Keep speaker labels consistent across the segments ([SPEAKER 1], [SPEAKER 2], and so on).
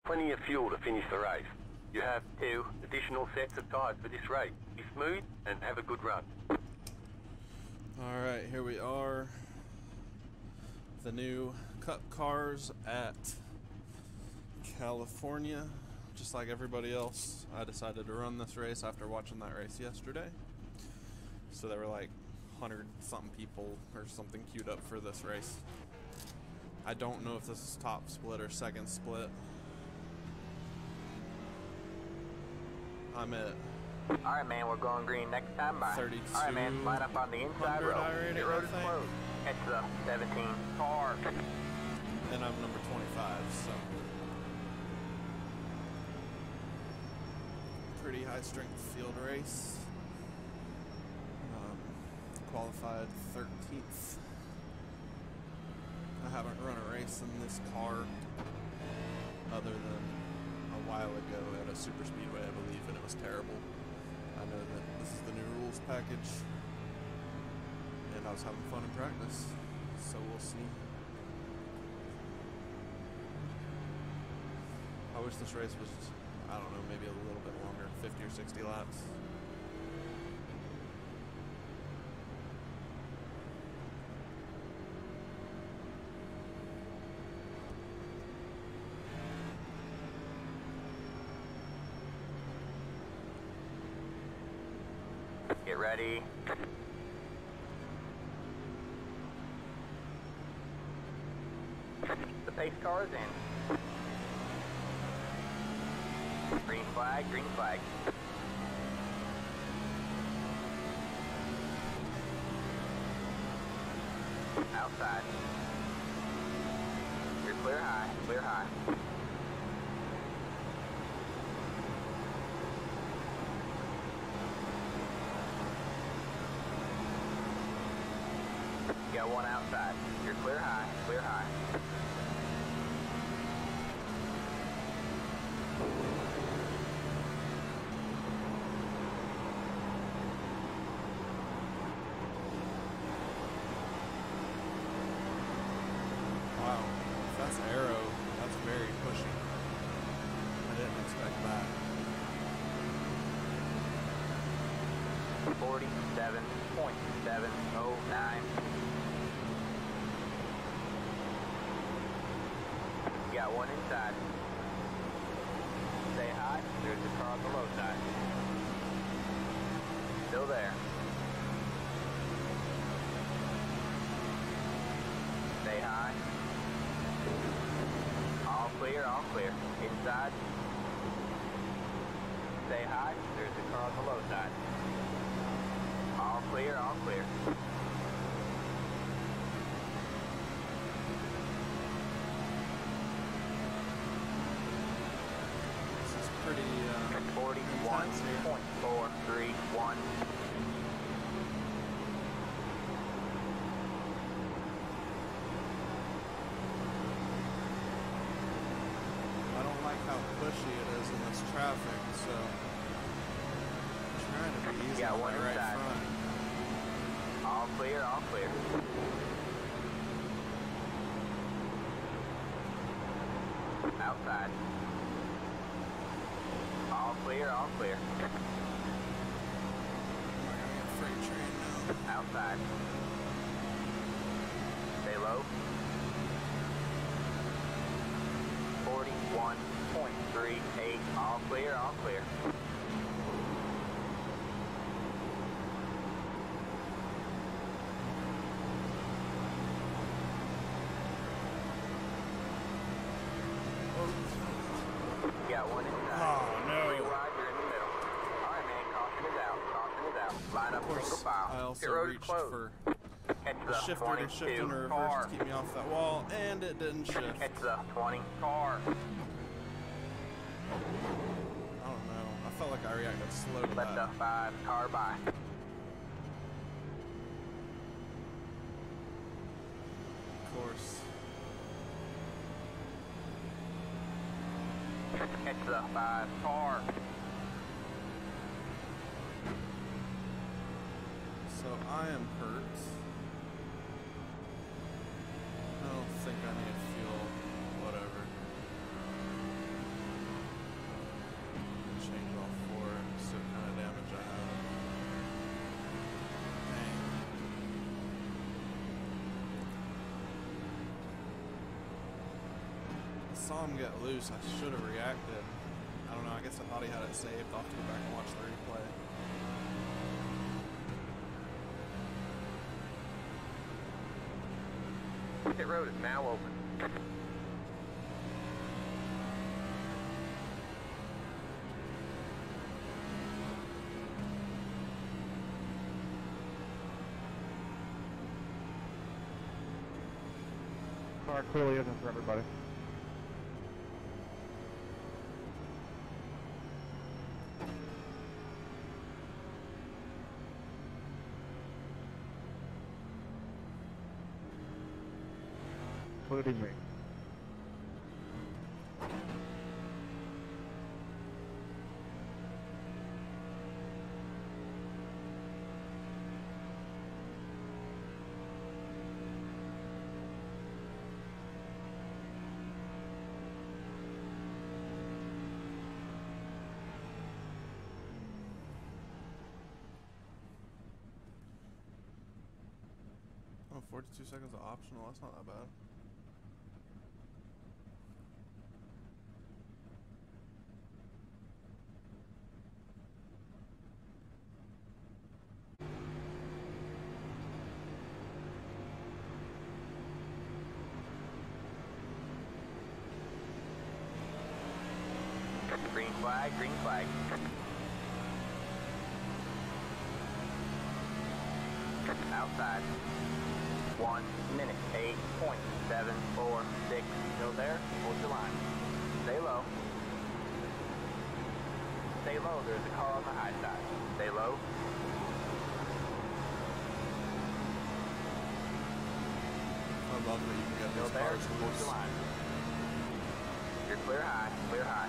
[SPEAKER 1] Plenty of fuel to finish the race. You have 2 additional sets of tyres for this race. Be smooth and have a good run.
[SPEAKER 2] Alright, here we are. The new Cup cars at California. Just like everybody else, I decided to run this race after watching that race yesterday. So there were like 100-something people or something queued up for this race. I don't know if this is top split or second split. I'm at
[SPEAKER 3] Alright, man, we're going green next time by.
[SPEAKER 2] 32.
[SPEAKER 3] Alright, man, line up on the inside road.
[SPEAKER 2] The
[SPEAKER 3] road is closed. It's the 17 car.
[SPEAKER 2] And I'm number 25, so. Pretty high strength field race. Qualified 13th. I haven't run a race in this car other than a while ago at a super speedway, I believe, and it was terrible. I know that this is the new rules package, and I was having fun in practice, so we'll see. I wish this race was, I don't know, maybe a little bit longer, 50 or 60 laps.
[SPEAKER 3] Get ready. The pace car is in. Green flag, green flag. Outside. You're clear high, clear high. Got one outside. You're clear high, clear high.
[SPEAKER 2] Wow, if that's arrow, that's very pushy. I didn't expect that.
[SPEAKER 3] 47.709. Got one inside. Stay high. There's a car on the low side. Still there. Stay high. All clear, all clear. Inside. Stay high. There's a car on the low side. All clear, all clear.
[SPEAKER 2] Pretty
[SPEAKER 3] 41.431.
[SPEAKER 2] I don't like how pushy it is in this traffic, so I'm trying to be easy
[SPEAKER 3] Got
[SPEAKER 2] on
[SPEAKER 3] one
[SPEAKER 2] my right
[SPEAKER 3] inside.
[SPEAKER 2] front.
[SPEAKER 3] All clear, all clear. Outside. All clear, all clear.
[SPEAKER 2] Am I gonna get a freight train now?
[SPEAKER 3] Outside. Stay low. 41.38. All clear, all clear. Got one inside.
[SPEAKER 2] Oh, no.
[SPEAKER 3] 3 wide, you're in the middle. Alright, man, caution is out. Caution is out. Line up
[SPEAKER 2] Of course,
[SPEAKER 3] single file.
[SPEAKER 2] I also
[SPEAKER 3] Pit road is
[SPEAKER 2] reached
[SPEAKER 3] closed.
[SPEAKER 2] for
[SPEAKER 3] Catch
[SPEAKER 2] the
[SPEAKER 3] the
[SPEAKER 2] shifter to
[SPEAKER 3] 22
[SPEAKER 2] shift into reverse
[SPEAKER 3] car.
[SPEAKER 2] to keep me off that wall, and it didn't shift.
[SPEAKER 3] Catch the 20 car.
[SPEAKER 2] I don't know. I felt like I reacted slow to
[SPEAKER 3] Let the
[SPEAKER 2] that.
[SPEAKER 3] 5 car by.
[SPEAKER 2] Of course.
[SPEAKER 3] Catch the 5 car.
[SPEAKER 2] So I am hurt. I don't think I need fuel. Whatever. saw him get loose, I should have reacted. I don't know, I guess I thought he had it saved. I'll have to go back and watch the replay.
[SPEAKER 3] Pit road is now open.
[SPEAKER 4] Car clearly isn't for everybody. Including me.
[SPEAKER 2] Oh, 42 seconds are optional. That's not that bad.
[SPEAKER 3] Green flag, green flag. Outside. 1 minute, 8.746. Still there? Hold your line. Stay low. Stay low, there's a car on the high side. Stay low.
[SPEAKER 2] I love that you can get
[SPEAKER 3] Still
[SPEAKER 2] those
[SPEAKER 3] there?
[SPEAKER 2] cars
[SPEAKER 3] Hold your
[SPEAKER 2] loose.
[SPEAKER 3] line. You're clear high, clear high.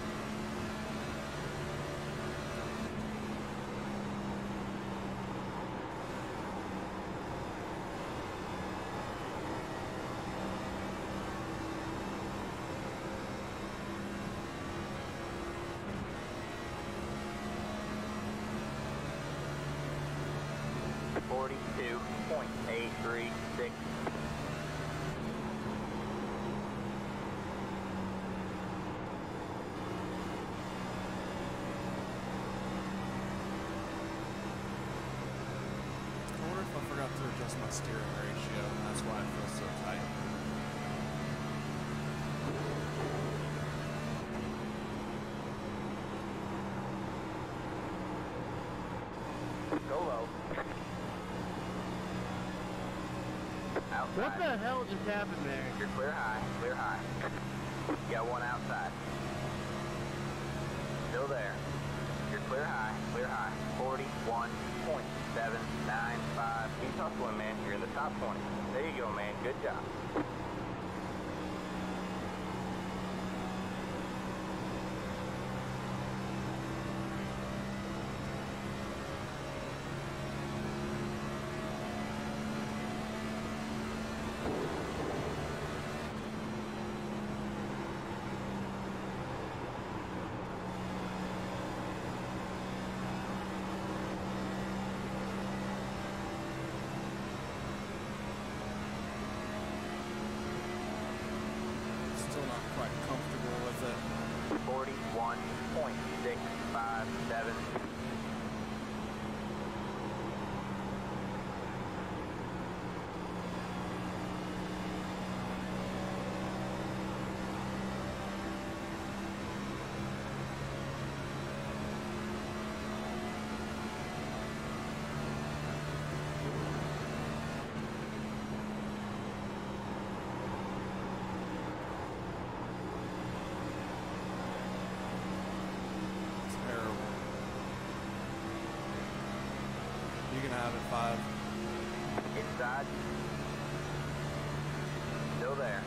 [SPEAKER 3] .836.
[SPEAKER 2] I wonder if I forgot to adjust my steering ratio, and that's why it feels so tight.
[SPEAKER 3] Go low. Outside.
[SPEAKER 4] What the hell just happened there?
[SPEAKER 3] You're clear high, clear high. You got one outside. Still there. You're clear high, clear high. 41.795. Keep hustling, man. You're in the top 20. There you go, man. Good job.
[SPEAKER 2] Still not quite comfortable with it.
[SPEAKER 3] 41.657.
[SPEAKER 2] Terrible. You can have it 5.
[SPEAKER 3] Inside. Still there.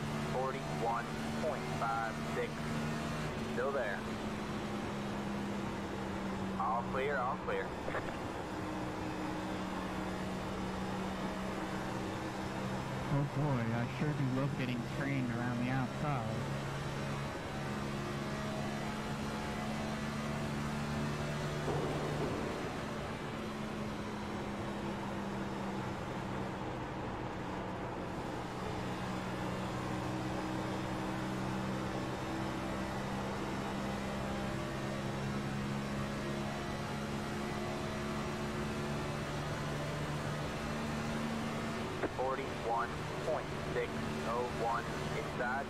[SPEAKER 3] 41.56. Still there. All clear, all clear.
[SPEAKER 5] Oh boy, I sure do love getting trained around the outside.
[SPEAKER 3] 41.601 inside.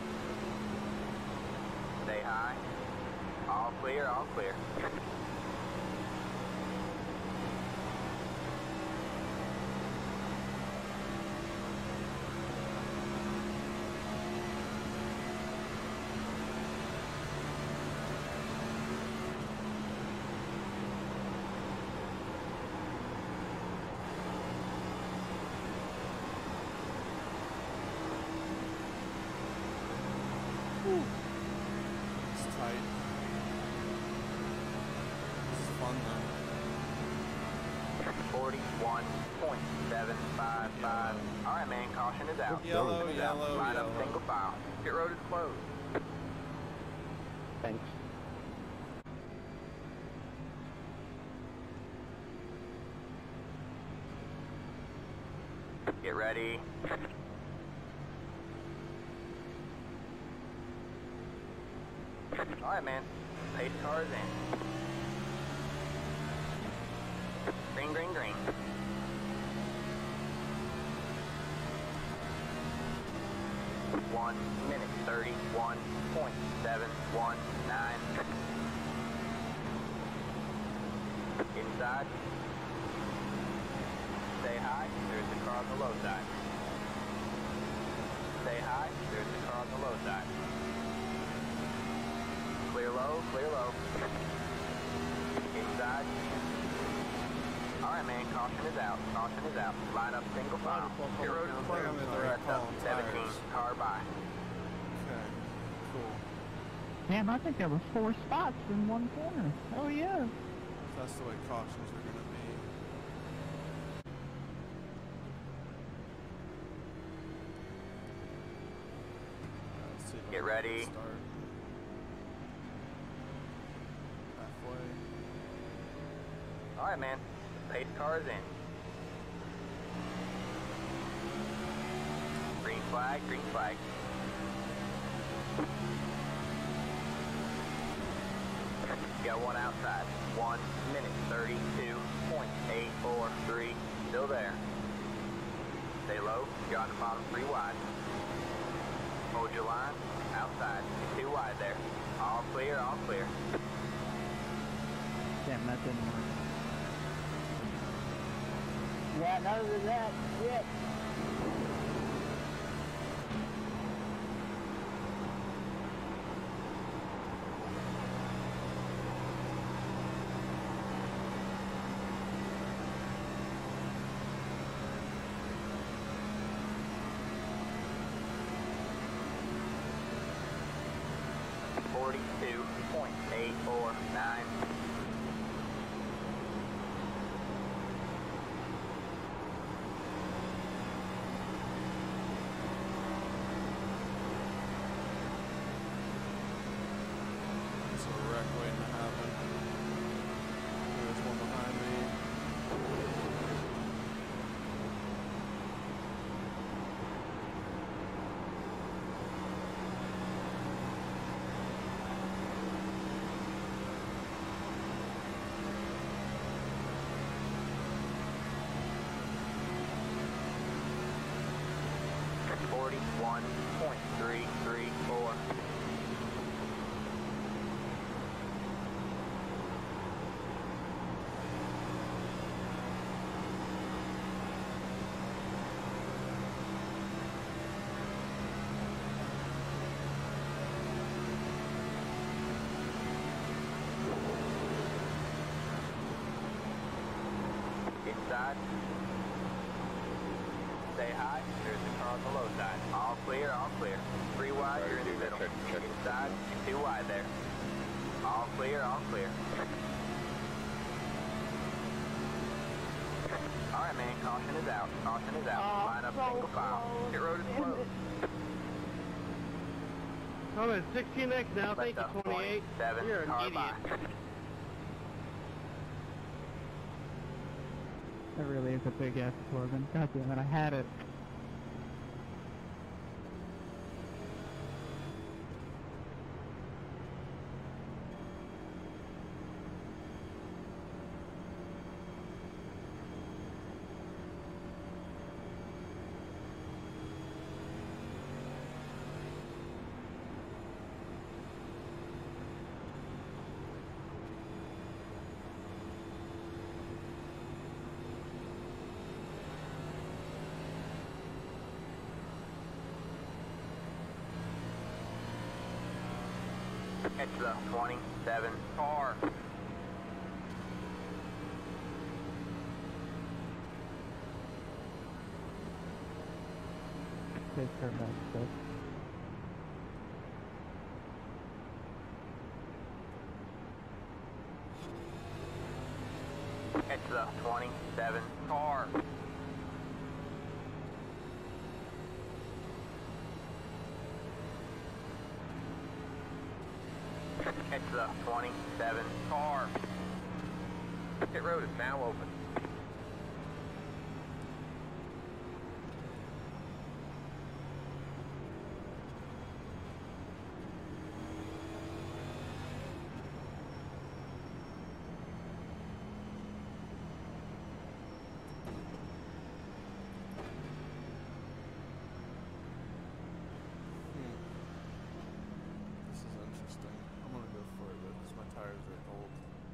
[SPEAKER 3] Stay high. All clear, all clear.
[SPEAKER 2] It's tight. This is fun though.
[SPEAKER 3] 41.755. Alright, man, caution is out.
[SPEAKER 2] Yellow,
[SPEAKER 3] Caution is out.
[SPEAKER 2] yellow,
[SPEAKER 3] Line up
[SPEAKER 2] yellow.
[SPEAKER 3] single file. Pit road is closed.
[SPEAKER 4] Thanks.
[SPEAKER 3] Get ready. Alright, man. Pace car is in. Green, green, green. One minute 31.719. Inside. Stay high. There's the car on the low side. Stay high. There's the car on the low side. Clear low, clear low. Inside. Alright, man, caution is out. Caution is out. Line up single file. Pit road is closed.
[SPEAKER 2] I'm in the right
[SPEAKER 3] Rest up
[SPEAKER 2] column
[SPEAKER 3] 17.
[SPEAKER 2] tires.
[SPEAKER 3] Car by.
[SPEAKER 2] Okay, cool.
[SPEAKER 5] Damn, I think there was 4 spots in one corner. Oh yeah.
[SPEAKER 2] That's the way cautions are gonna be. Let's see if I
[SPEAKER 3] Get
[SPEAKER 2] can
[SPEAKER 3] ready.
[SPEAKER 2] Start. Halfway.
[SPEAKER 3] Alright, man. Pace car is in. Green flag, green flag. Got one outside. 1 minute 32.843. Still there. Stay low. You're on the bottom 3 wide. Hold your line. Outside. You're 2 wide there. All clear, all clear.
[SPEAKER 5] Damn, that didn't work.
[SPEAKER 4] Yeah, none of that. Shit.
[SPEAKER 3] .849.
[SPEAKER 2] There's a wreck waiting to happen. There's one behind me.
[SPEAKER 3] .334. Inside. Stay high. There's the car on the low side. All clear, all clear. 3 wide, you're in the middle. Inside, 2 wide there. All clear, all clear. Alright, man, caution is out. Caution is out. Line up single file. Pit road is closed.
[SPEAKER 4] I'm at 16X now. Thank
[SPEAKER 3] Left
[SPEAKER 4] you,
[SPEAKER 3] up
[SPEAKER 4] 28.
[SPEAKER 3] 27,
[SPEAKER 4] You're an
[SPEAKER 3] car
[SPEAKER 4] idiot.
[SPEAKER 3] by.
[SPEAKER 5] That really is a big ass slogan. God damn it, I had it.
[SPEAKER 3] It's the 27 car.
[SPEAKER 5] Take her back, sir.
[SPEAKER 3] It's the 27 car. It's the 27 car.
[SPEAKER 1] Pit road is now open.
[SPEAKER 2] This is interesting. I'm gonna go for it though, because my tires are old.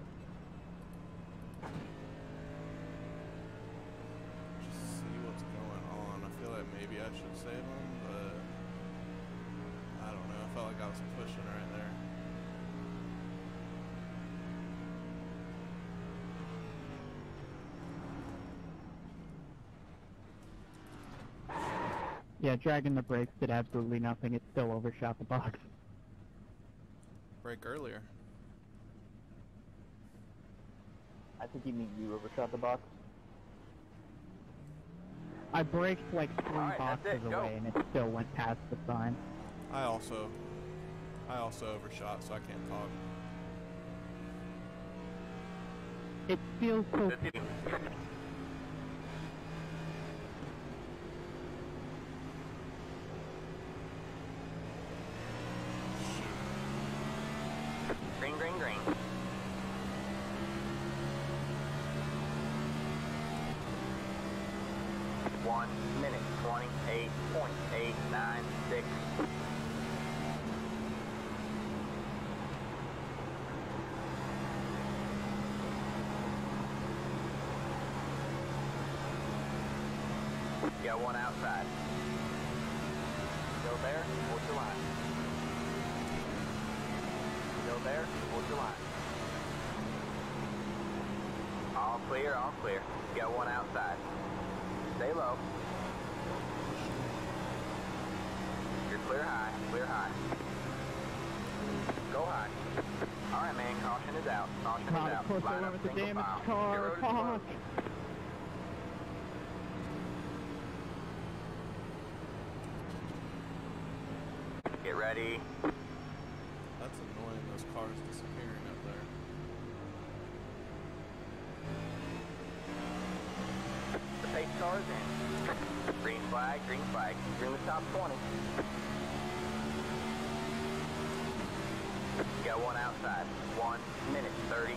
[SPEAKER 2] Just see what's going on. I feel like maybe I should save them, but I don't know. I felt like I was pushing right there.
[SPEAKER 5] Yeah, dragging the brakes did absolutely nothing. It still overshot the box.
[SPEAKER 2] Brake earlier.
[SPEAKER 6] I think you mean you overshot the box.
[SPEAKER 5] I braked like 3
[SPEAKER 3] Alright, that's
[SPEAKER 5] boxes
[SPEAKER 3] it, go.
[SPEAKER 5] away and it still went past the sign.
[SPEAKER 2] I also overshot, so I can't talk.
[SPEAKER 5] It feels so...
[SPEAKER 1] The team.
[SPEAKER 3] Green, green, green. One minute, 28.896. Got one outside. Still there? What's your line? Still there? What's your line? All clear, all clear. Got one outside. Stay low. You're clear high, clear high. Go high. Alright man, caution is out. Caution is
[SPEAKER 5] God,
[SPEAKER 3] out.
[SPEAKER 5] of course I
[SPEAKER 3] Line
[SPEAKER 5] went
[SPEAKER 3] up
[SPEAKER 5] with the
[SPEAKER 3] single
[SPEAKER 5] damaged
[SPEAKER 3] file.
[SPEAKER 5] car.
[SPEAKER 3] Your road is
[SPEAKER 5] Fuck.
[SPEAKER 3] closed. Get ready.
[SPEAKER 2] That's annoying, those cars disappearing up there.
[SPEAKER 3] The pace car is in. Green flag, green flag. You're in the top 20. Got one outside. 1 minute,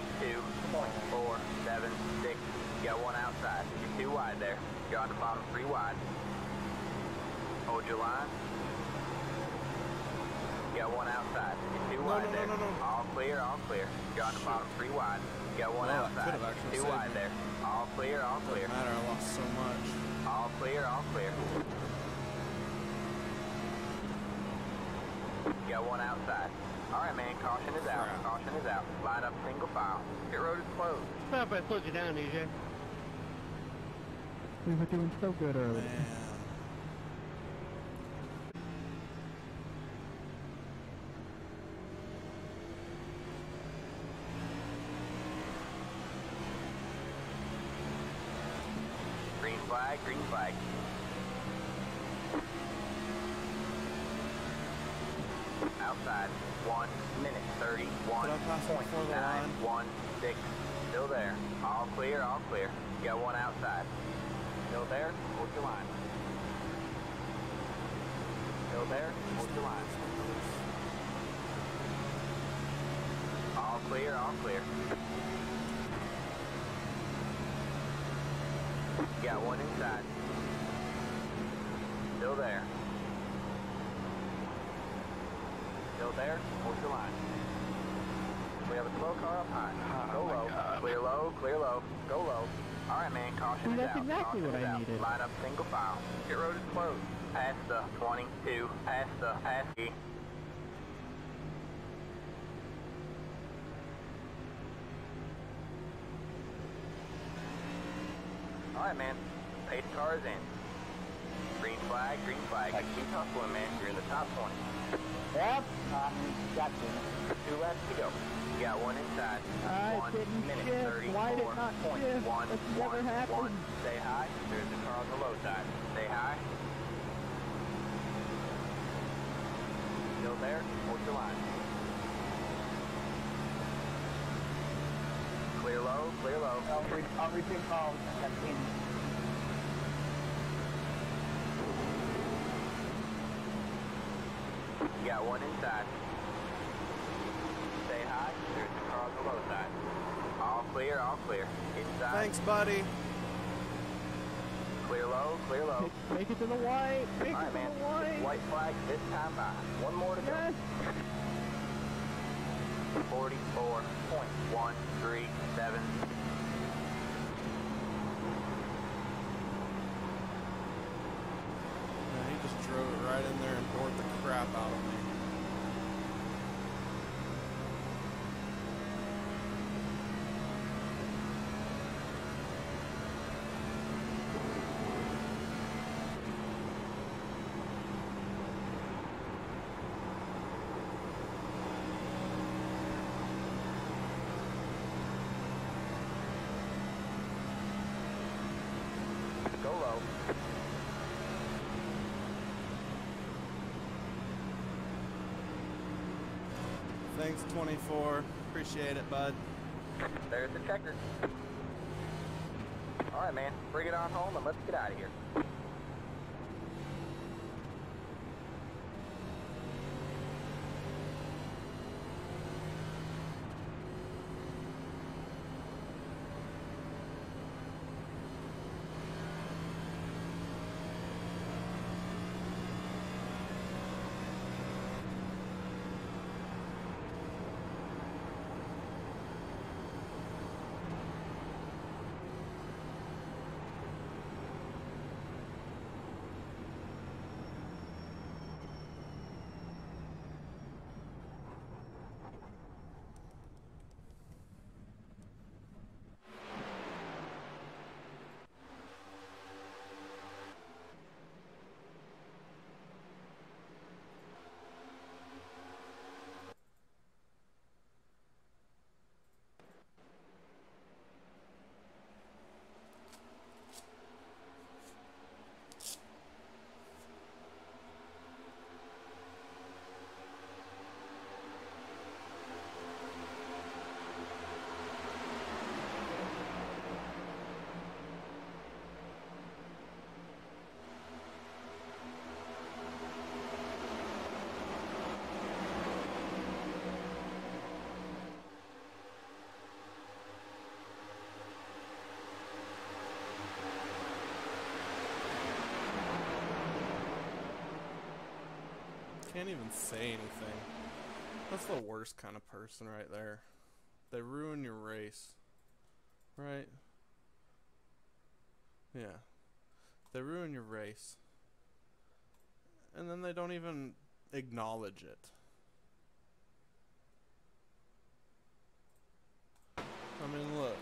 [SPEAKER 3] 32.476. Got one outside. You're too wide there. You're on the bottom 3 wide. Hold your line. Got one outside. You're too wide there.
[SPEAKER 2] No.
[SPEAKER 3] All clear, all clear. You're on the bottom 3 wide. Got one
[SPEAKER 2] Well, that
[SPEAKER 3] outside.
[SPEAKER 2] could've actually
[SPEAKER 3] Too
[SPEAKER 2] saved
[SPEAKER 3] wide
[SPEAKER 2] me.
[SPEAKER 3] there. All clear, all clear.
[SPEAKER 2] Doesn't matter, I lost so much.
[SPEAKER 3] All clear, all clear. Got one outside. Alright man, caution is out.
[SPEAKER 2] Crap.
[SPEAKER 3] Caution is out. Line up single file. Pit road is closed.
[SPEAKER 4] Stop, I slowed you down, EJ.
[SPEAKER 5] We were doing so good earlier.
[SPEAKER 2] Man.
[SPEAKER 3] Green flag, green flag. Outside. 1 minute,
[SPEAKER 2] Did I pass him before the line?
[SPEAKER 3] 31.916. Still there. All clear, all clear. Got one outside. Still there? Hold your line. Still there? Hold your line. All clear, all clear. Got one inside. Still there. Still there? Hold your line. We have a slow car up high. Go low. Clear low, clear low. Go low. Alright man, caution is
[SPEAKER 5] That's
[SPEAKER 3] out.
[SPEAKER 5] exactly
[SPEAKER 3] Caution
[SPEAKER 5] what
[SPEAKER 3] is
[SPEAKER 5] I
[SPEAKER 3] out.
[SPEAKER 5] needed.
[SPEAKER 3] Line up single file. Pit road is closed. Past the 22. Past the ASCII. Alright, man. Pace car is in. Green flag, green flag. Keep hustling, man. You're in the top 20.
[SPEAKER 6] Yep, got you.
[SPEAKER 3] 2 laps to go. You got one inside.
[SPEAKER 4] I
[SPEAKER 3] 1
[SPEAKER 4] didn't
[SPEAKER 3] minute,
[SPEAKER 4] shift. Why did it not shift?
[SPEAKER 3] 34.1.
[SPEAKER 4] That's never happened.
[SPEAKER 3] Stay high. There's the car on the low side. Stay high. Still there. Hold your line. Clear low, clear low.
[SPEAKER 6] I'll repeat calls.
[SPEAKER 3] You got one inside. Stay high. There's the car on the low side. All clear, all clear. Inside.
[SPEAKER 2] Thanks, buddy.
[SPEAKER 3] Clear low, clear low.
[SPEAKER 4] Make it to the white. Make it
[SPEAKER 3] Alright,
[SPEAKER 4] to
[SPEAKER 3] man.
[SPEAKER 4] the white.
[SPEAKER 3] White flag this time by. One more to go.
[SPEAKER 4] Yes.
[SPEAKER 3] 44.137.
[SPEAKER 2] Man, he just drove it right in there and bored the crap out of me.
[SPEAKER 3] Go low.
[SPEAKER 2] Thanks, 24. Appreciate it, bud.
[SPEAKER 3] There's the checker. Alright, man. Bring it on home and let's get out of here.
[SPEAKER 2] Can't even say anything. That's the worst kind of person right there. They ruin your race. Right? Yeah. They ruin your race. And then they don't even acknowledge it. I mean, look.